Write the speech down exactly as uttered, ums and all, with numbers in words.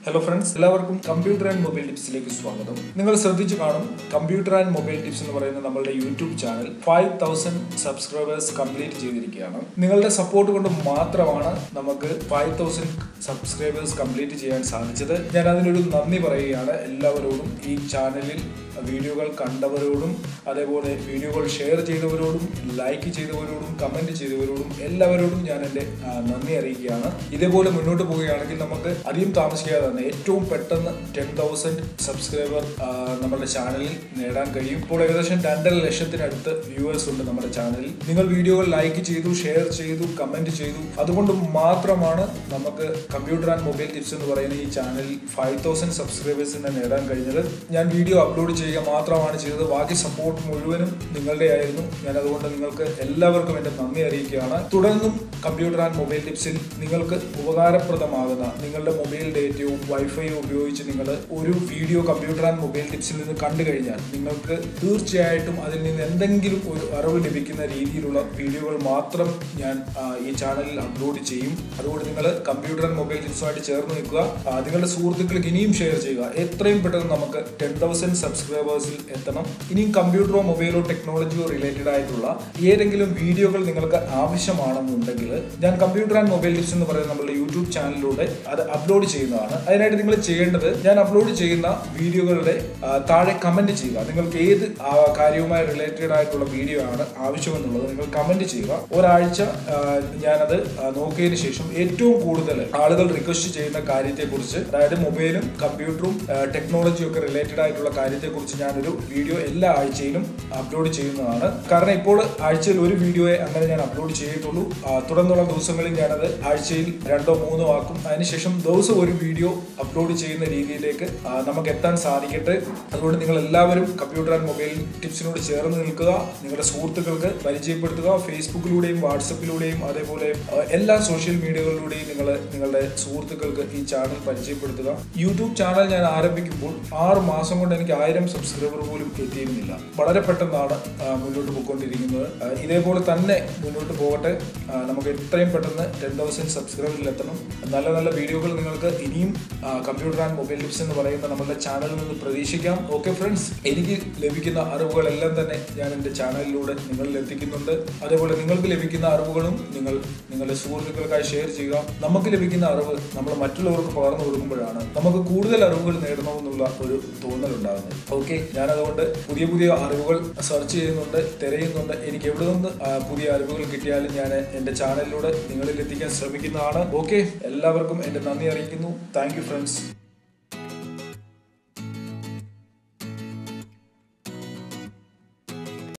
Hello friends, എല്ലാവർക്കും computer and mobile ടിപ്സിലേക്ക് സ്വാഗതം. നിങ്ങൾ ശ്രദ്ധിച്ചു കാണും കമ്പ്യൂട്ടർ ആൻഡ് മൊബൈൽ ടിപ്സ് എന്ന് പറയുന്ന നമ്മുടെ YouTube channel five thousand subscribers complete ചെയ്തിരിക്കുകയാണ്. നിങ്ങളുടെ സപ്പോർട്ട് കൊണ്ട് മാത്രമാണ് നമുക്ക് ഫൈവ് തൗസൻഡ് സബ്സ്ക്രൈബേഴ്സ് കംപ്ലീറ്റ് ചെയ്യാൻ സാധിച്ചത്. ഞാൻ അതിനൊരു നന്ദി പറയുകയാണ് എല്ലാവരോടും. ഈ ചാനലിൽ വീഡിയോകൾ കണ്ടവരോടും അതേപോലെ വീഡിയോകൾ ഷെയർ ചെയ്തവരോടും ലൈക്ക് ചെയ്തവരോടും കമന്റ് ചെയ്തവരോടും എല്ലാവരോടും ഞാൻ എൻ്റെ നന്ദി അറിയിക്കുകയാണ്. ഇതേപോലെ മുന്നോട്ട് പോവുകയാണെങ്കിൽ നമുക്ക് അധികം താമസിക്കാതെ തന്നെ ഏറ്റവും പെട്ടെന്ന് ടെൻ തൗസൻഡ് സബ്സ്ക്രൈബർ നമ്മുടെ ചാനലിൽ നേടാൻ കഴിയും. ഇപ്പോൾ ഏകദേശം രണ്ടര ലക്ഷത്തിനടുത്ത് വ്യൂവേഴ്സ് ഉണ്ട് നമ്മുടെ ചാനലിൽ. നിങ്ങൾ വീഡിയോകൾ ലൈക്ക് ചെയ്തു, ഷെയർ ചെയ്തു, കമന്റ് ചെയ്തു. അതുകൊണ്ട് മാത്രമാണ് നമുക്ക് കമ്പ്യൂട്ടർ ആൻഡ് മൊബൈൽ ടിപ്സ് എന്ന് പറയുന്ന ഈ ചാനലിൽ ഫൈവ് തൗസൻഡ് സബ്സ്ക്രൈബേഴ്സിനെ നേടാൻ കഴിഞ്ഞത്. ഞാൻ വീഡിയോ അപ്ലോഡ് ചെയ്യുക മാത്രമാണ് ചെയ്തത്. ബാക്കി സപ്പോർട്ട് മുഴുവനും നിങ്ങളുടെ ആയിരുന്നു. ഞാൻ അതുകൊണ്ട് നിങ്ങൾക്ക് എല്ലാവർക്കും എൻ്റെ നന്ദി അറിയിക്കുകയാണ്. തുടർന്നും കമ്പ്യൂട്ടർ ആൻഡ് മൊബൈൽ ടിപ്സിൽ നിങ്ങൾക്ക് ഉപകാരപ്രദമാകുന്ന നിങ്ങളുടെ മൊബൈൽ ഡേറ്റയും വൈഫൈയും ഉപയോഗിച്ച് നിങ്ങൾ ഒരു വീഡിയോ കമ്പ്യൂട്ടർ ആൻഡ് മൊബൈൽ ടിപ്സിൽ നിന്ന് കണ്ടു കഴിഞ്ഞാൽ നിങ്ങൾക്ക് തീർച്ചയായിട്ടും അതിൽ നിന്ന് എന്തെങ്കിലും ഒരു അറിവ് ലഭിക്കുന്ന രീതിയിലുള്ള വീഡിയോകൾ മാത്രം ഞാൻ ഈ ചാനലിൽ അപ്ലോഡ് ചെയ്യും. അതുകൊണ്ട് നിങ്ങൾ കമ്പ്യൂട്ടർ ആൻഡ് മൊബൈൽ ടിപ്സുമായിട്ട് ചേർന്ന് നിൽക്കുക. നിങ്ങളുടെ സുഹൃത്തുക്കൾക്ക് ഇനിയും ഷെയർ ചെയ്യുക. എത്രയും പെട്ടെന്ന് നമുക്ക് ടെൻ തൗസൻഡ് സബ്സ്ക്രൈബേഴ്സിൽ എത്തണം. ഇനിയും കമ്പ്യൂട്ടറോ മൊബൈലോ ടെക്നോളജിയോ റിലേറ്റഡ് ആയിട്ടുള്ള ഏതെങ്കിലും വീഡിയോകൾ നിങ്ങൾക്ക് ആവശ്യമാണെന്നുണ്ടെങ്കിൽ ഞാൻ കമ്പ്യൂട്ടർ ആൻഡ് മൊബൈൽ ടിപ്സ് എന്ന് പറയുന്ന നമ്മുടെ യൂട്യൂബ് ചാനലിലൂടെ അത് അപ്ലോഡ് ചെയ്യുന്നതാണ്. അതിനായിട്ട് നിങ്ങൾ ചെയ്യേണ്ടത്, ഞാൻ അപ്ലോഡ് ചെയ്യുന്ന വീഡിയോകളുടെ താഴെ കമന്റ് ചെയ്യുക. നിങ്ങൾക്ക് ഏത് കാര്യവുമായി റിലേറ്റഡ് ആയിട്ടുള്ള വീഡിയോ ആണ് ആവശ്യമെന്നുള്ളത് നിങ്ങൾ കമന്റ് ചെയ്യുക. ഒരാഴ്ച ഞാനത് നോക്കിയതിനു ശേഷം ഏറ്റവും കൂടുതൽ ആളുകൾ റിക്വസ്റ്റ് ചെയ്യുന്ന കാര്യത്തെക്കുറിച്ച്, അതായത് മൊബൈലും കമ്പ്യൂട്ടറും ടെക്നോളജിയും ഒക്കെ റിലേറ്റഡ് ആയിട്ടുള്ള കാര്യത്തെക്കുറിച്ച് ഞാനൊരു വീഡിയോ എല്ലാ ആഴ്ചയിലും അപ്ലോഡ് ചെയ്യുന്നതാണ്. കാരണം ഇപ്പോൾ ആഴ്ചയിൽ ഒരു വീഡിയോയെ അങ്ങനെ ഞാൻ അപ്ലോഡ് ചെയ്തിട്ടുള്ളൂ. തുടർന്നുള്ള ദിവസങ്ങളിൽ ഞാനത് ആഴ്ചയിൽ രണ്ടോ മൂന്നോ ആക്കും. അതിനുശേഷം ദിവസം ഒരു വീഡിയോ അപ്ലോഡ് ചെയ്യുന്ന രീതിയിലേക്ക് നമുക്ക് എത്താൻ സാധിക്കട്ടെ. അതുകൊണ്ട് നിങ്ങൾ എല്ലാവരും കമ്പ്യൂട്ടർ ആൻഡ് മൊബൈൽ ടിപ്സിനോട് ചേർന്ന് നിൽക്കുക. നിങ്ങളുടെ സുഹൃത്തുക്കൾക്ക് പരിചയപ്പെടുത്തുക. ഫേസ്ബുക്കിലൂടെയും വാട്സപ്പിലൂടെയും അതേപോലെ എല്ലാ സോഷ്യൽ മീഡിയകളിലൂടെയും നിങ്ങൾ നിങ്ങളുടെ സുഹൃത്തുക്കൾക്ക് ഈ ചാനൽ പരിചയപ്പെടുത്തുക. യൂട്യൂബ് ചാനൽ ഞാൻ ആരംഭിക്കുമ്പോൾ ആറ് മാസം കൊണ്ട് എനിക്ക് ആയിരം സബ്സ്ക്രൈബർ പോലും എത്തിയിരുന്നില്ല. വളരെ പെട്ടെന്നാണ് മുന്നോട്ട് പോയിക്കൊണ്ടിരിക്കുന്നത്. ഇതേപോലെ തന്നെ മുന്നോട്ട് പോകട്ടെ. നമുക്ക് എത്രയും പെട്ടെന്ന് ടെൻ തൗസൻഡ് സബ്സ്ക്രൈബറിൽ എത്തണം. നല്ല നല്ല വീഡിയോകൾ നിങ്ങൾക്ക് ഇനിയും കമ്പ്യൂട്ടർ ആൻഡ് മൊബൈൽ ടിപ്സ് എന്ന് പറയുന്ന നമ്മുടെ ചാനലിൽ നിന്ന് പ്രതീക്ഷിക്കാം. ഓക്കെ ഫ്രണ്ട്സ്, എനിക്ക് ലഭിക്കുന്ന അറിവുകളെല്ലാം തന്നെ ഞാൻ എൻ്റെ ചാനലിലൂടെ നിങ്ങളിൽ എത്തിക്കുന്നുണ്ട്. അതേപോലെ നിങ്ങൾക്ക് ലഭിക്കുന്ന അറിവുകളും നിങ്ങൾ നിങ്ങളുടെ സുഹൃത്തുക്കൾക്കായി ഷെയർ ചെയ്യുക. നമുക്ക് ലഭിക്കുന്ന അറിവ് നമ്മൾ മറ്റുള്ളവർക്ക് പകർന്നു കൊടുക്കുമ്പോഴാണ് നമുക്ക് കൂടുതൽ അറിവുകൾ നേടണമെന്നുള്ള ഒരു തോന്നലുണ്ടാകുന്നത്. ഓക്കെ, ഞാൻ അതുകൊണ്ട് പുതിയ പുതിയ അറിവുകൾ സെർച്ച് ചെയ്യുന്നുണ്ട്, തിരയുന്നുണ്ട്. എനിക്ക് എവിടെ നിന്ന് പുതിയ അറിവുകൾ കിട്ടിയാലും ഞാൻ എൻ്റെ ചാനലിലൂടെ നിങ്ങളിൽ എത്തിക്കാൻ ശ്രമിക്കുന്നതാണ്. ഓക്കെ, എല്ലാവർക്കും എൻ്റെ നന്ദി അറിയിക്കുന്നു. Thank you friends.